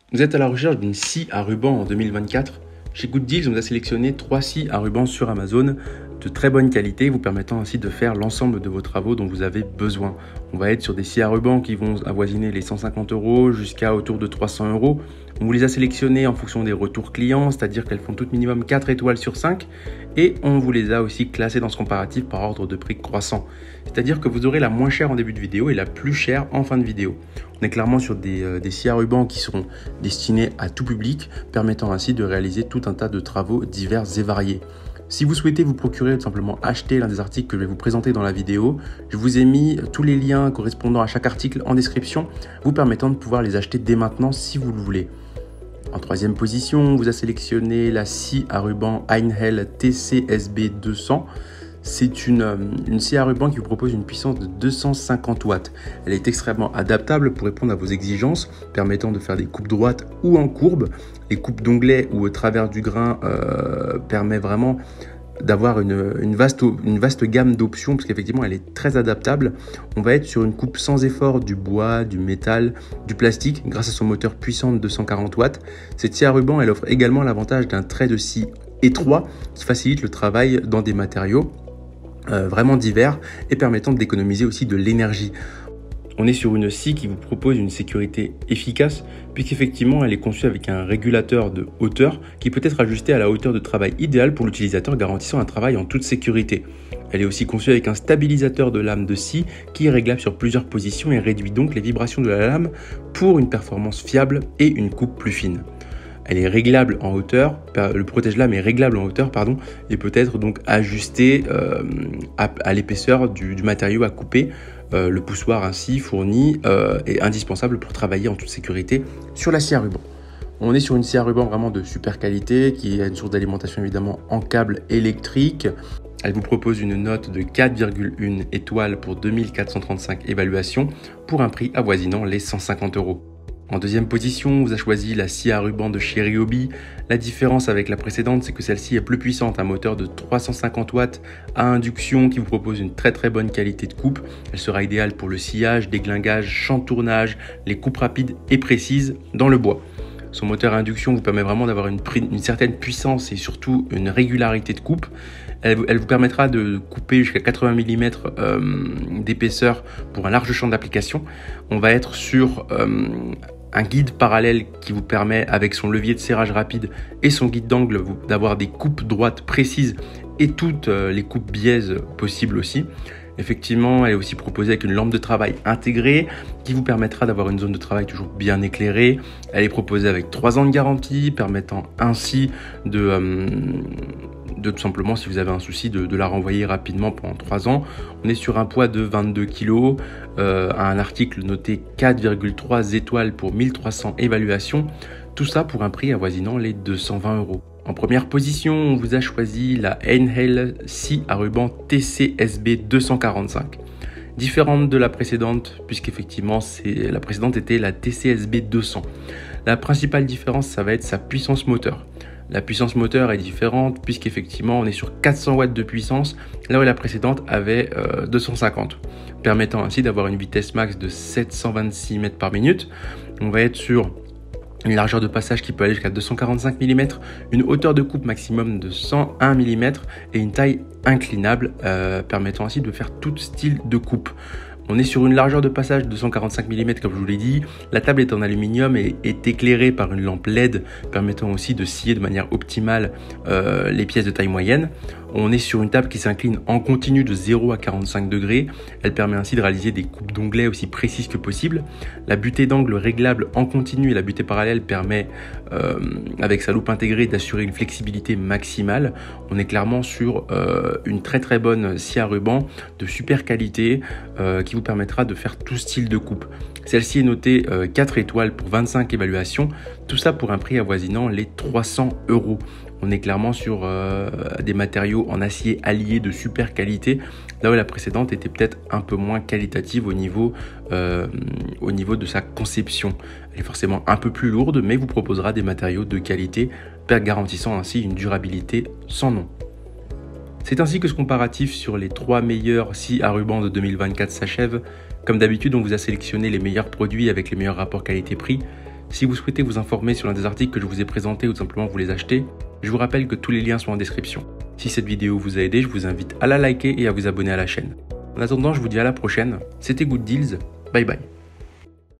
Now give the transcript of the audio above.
Vous êtes à la recherche d'une scie à ruban en 2024 ? Chez Good Deals, on a sélectionné 3 scies à ruban sur Amazon de très bonne qualité, vous permettant ainsi de faire l'ensemble de vos travaux dont vous avez besoin. On va être sur des scies à ruban qui vont avoisiner les 150 € jusqu'à autour de 300 €. On vous les a sélectionnées en fonction des retours clients, c'est-à-dire qu'elles font toutes minimum 4 étoiles sur 5, et on vous les a aussi classées dans ce comparatif par ordre de prix croissant. C'est-à-dire que vous aurez la moins chère en début de vidéo et la plus chère en fin de vidéo. On est clairement sur des scies à ruban qui seront destinés à tout public, permettant ainsi de réaliser tout un tas de travaux divers et variés. Si vous souhaitez vous procurer ou tout simplement acheter l'un des articles que je vais vous présenter dans la vidéo, je vous ai mis tous les liens correspondant à chaque article en description, vous permettant de pouvoir les acheter dès maintenant si vous le voulez. En troisième position, on vous a sélectionné la scie à ruban Einhell TCSB 200. C'est une scie à ruban qui vous propose une puissance de 250 watts. Elle est extrêmement adaptable pour répondre à vos exigences, permettant de faire des coupes droites ou en courbe. Les coupes d'onglet ou au travers du grain permet vraiment d'avoir une vaste gamme d'options, parce qu'effectivement elle est très adaptable. On va être sur une coupe sans effort du bois, du métal, du plastique grâce à son moteur puissant de 240 watts. Cette scie à ruban, elle offre également l'avantage d'un trait de scie étroit qui facilite le travail dans des matériaux vraiment divers et permettant d'économiser aussi de l'énergie. On est sur une scie qui vous propose une sécurité efficace puisqu'effectivement elle est conçue avec un régulateur de hauteur qui peut être ajusté à la hauteur de travail idéale pour l'utilisateur, garantissant un travail en toute sécurité. Elle est aussi conçue avec un stabilisateur de lame de scie qui est réglable sur plusieurs positions et réduit donc les vibrations de la lame pour une performance fiable et une coupe plus fine. Elle est réglable en hauteur, le protège-lame est réglable en hauteur et peut être donc ajusté à l'épaisseur du matériau à couper. Le poussoir ainsi fourni est indispensable pour travailler en toute sécurité sur la scie à ruban. On est sur une scie à ruban vraiment de super qualité qui a une source d'alimentation évidemment en câble électrique. Elle vous propose une note de 4,1 étoiles pour 2435 évaluations pour un prix avoisinant les 150 €. En deuxième position, on vous a choisi la scie à ruban de chez Ryobi. La différence avec la précédente, c'est que celle-ci est plus puissante, un moteur de 350 watts à induction qui vous propose une très bonne qualité de coupe. Elle sera idéale pour le sciage, déglingage, chantournage, les coupes rapides et précises dans le bois. Son moteur à induction vous permet vraiment d'avoir une certaine puissance et surtout une régularité de coupe. Elle vous permettra de couper jusqu'à 80 mm d'épaisseur pour un large champ d'application. On va être sur un guide parallèle qui vous permet, avec son levier de serrage rapide et son guide d'angle, d'avoir des coupes droites précises et toutes les coupes biaises possibles aussi. Effectivement, elle est aussi proposée avec une lampe de travail intégrée qui vous permettra d'avoir une zone de travail toujours bien éclairée. Elle est proposée avec 3 ans de garantie, permettant ainsi de tout simplement, si vous avez un souci, de la renvoyer rapidement pendant 3 ans. On est sur un poids de 22 kg, un article noté 4,3 étoiles pour 1300 évaluations. Tout ça pour un prix avoisinant les 220 €. En première position, on vous a choisi la Einhell scie à ruban TCSB 245. Différente de la précédente, puisqu'effectivement la précédente était la TCSB 200. La principale différence, ça va être sa puissance moteur. La puissance moteur est différente puisqu'effectivement on est sur 400 watts de puissance, là où la précédente avait 250, permettant ainsi d'avoir une vitesse max de 726 mètres par minute. On va être sur une largeur de passage qui peut aller jusqu'à 245 mm, une hauteur de coupe maximum de 101 mm et une taille inclinable permettant ainsi de faire tout style de coupe. On est sur une largeur de passage de 145 mm comme je vous l'ai dit. La table est en aluminium et est éclairée par une lampe LED permettant aussi de scier de manière optimale les pièces de taille moyenne. On est sur une table qui s'incline en continu de 0 à 45 degrés. Elle permet ainsi de réaliser des coupes d'onglets aussi précises que possible. La butée d'angle réglable en continu et la butée parallèle permet, avec sa loupe intégrée, d'assurer une flexibilité maximale. On est clairement sur une très bonne scie à ruban de super qualité qui vous permettra de faire tout style de coupe. Celle-ci est notée 4 étoiles pour 25 évaluations. Tout ça pour un prix avoisinant les 300 €. On est clairement sur des matériaux en acier allié de super qualité, là où la précédente était peut-être un peu moins qualitative au niveau de sa conception. Elle est forcément un peu plus lourde, mais vous proposera des matériaux de qualité, garantissant ainsi une durabilité sans nom. C'est ainsi que ce comparatif sur les 3 meilleures scies à ruban de 2024 s'achève. Comme d'habitude, on vous a sélectionné les meilleurs produits avec les meilleurs rapports qualité-prix. Si vous souhaitez vous informer sur l'un des articles que je vous ai présentés ou tout simplement vous les acheter, je vous rappelle que tous les liens sont en description. Si cette vidéo vous a aidé, je vous invite à la liker et à vous abonner à la chaîne. En attendant, je vous dis à la prochaine. C'était Good Deals. Bye bye.